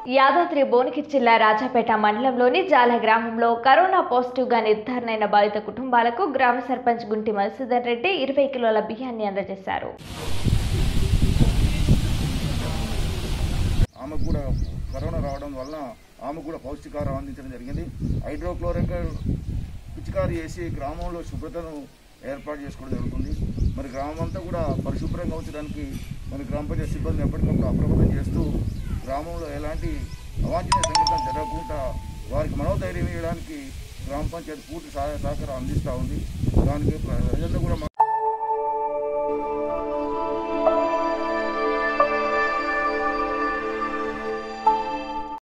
యాదాద్రి భువనగిరి జిల్లా రాజాపేట మండలంలోని జాల గ్రామంలో కరోనా పాజిటివ్గా నిర్ధారణైన బాధిత కుటుంబాలకు గ్రామ సర్పంచ్ గుంటి మధుసూదన్ రెడ్డి 20 కిలోల బియ్యాన్ని అందజేశారు. ఆమెకు కూడా కరోనా రావడం వలన ఆమెకు కూడా పౌష్టికాహారం అందించడం జరిగింది. హైడ్రోక్లోరిక్ పిచికారీ చేసి గ్రామంలో శుభ్రతను ఏర్పాటు చేసుకోవడం జరుగుతుంది. మరి గ్రామం అంతా కూడా పరిశుభ్రంగా ఉంచడానికి మరి గ్రామ పంచాయతీ సిబ్బంది ఎప్పటికప్పుడు అప్రమత్తం చేస్తూ గ్రామంలో ఎలాంటి అవాంఛనీయ సంఘటనలు జరగకుండా వారికి మనోధైర్యం ఇవ్వడానికి గ్రామ పంచాయతీ పూర్తి సహాయ సహకారం అందిస్తూ ఉంది. దానికి ప్రజలు కూడా